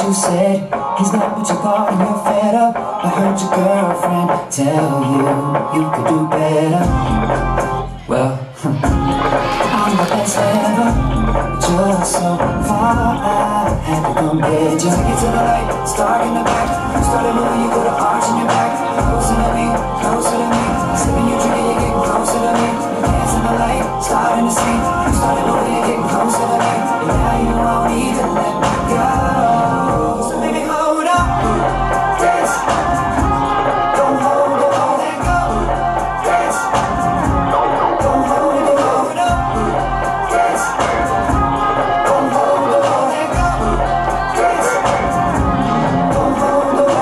you said he's not what you thought and you're fed up. I heard your girlfriend tell you could do better. Well, I'm the best ever, but you're so far, I had to come get you. Take it to the light, it's dark in the back. You started moving, you got an arch in your back. Closer to me, closer to me. Sipping your drink, you're getting closer to me. Dance in the light, starting to see. You started moving, you're getting closer to me. And now you won't even let me go. So baby, hold up, dance. Don't hold it, don't let go. Dance. Don't hold it, hold up, dance. Don't hold it, don't let go. Dance. Don't hold it,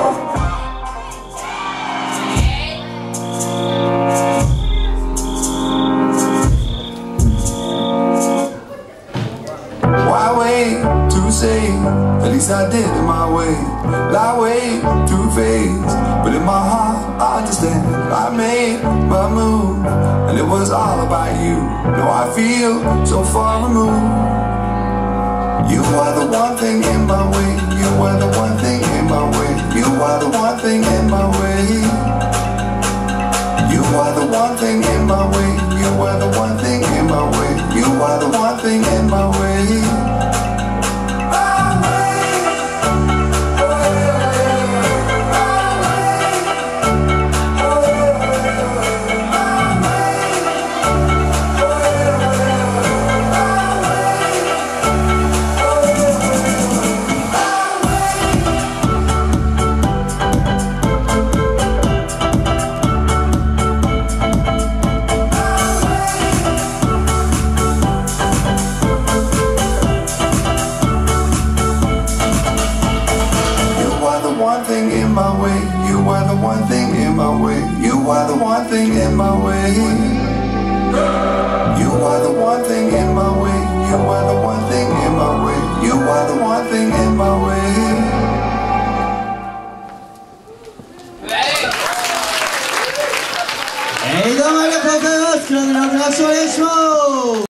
Why wait to say, at least I did it my way. Lie way too phased, but in my heart I understand. I made my move, and it was all about you. No, I feel so far removed. You are the one thing in my way. You are the one thing in my way. You are the one thing in my way. You are the one thing in my way. You are the one thing in my way. You are the one thing in my way. One thing in my way, you are the one thing in my way, you are the one thing in my way. You are the one thing in my way, you are the one thing in my way, you are the one thing in my way. Hey, どうもありがとうございます。黒田の拍手お願いします。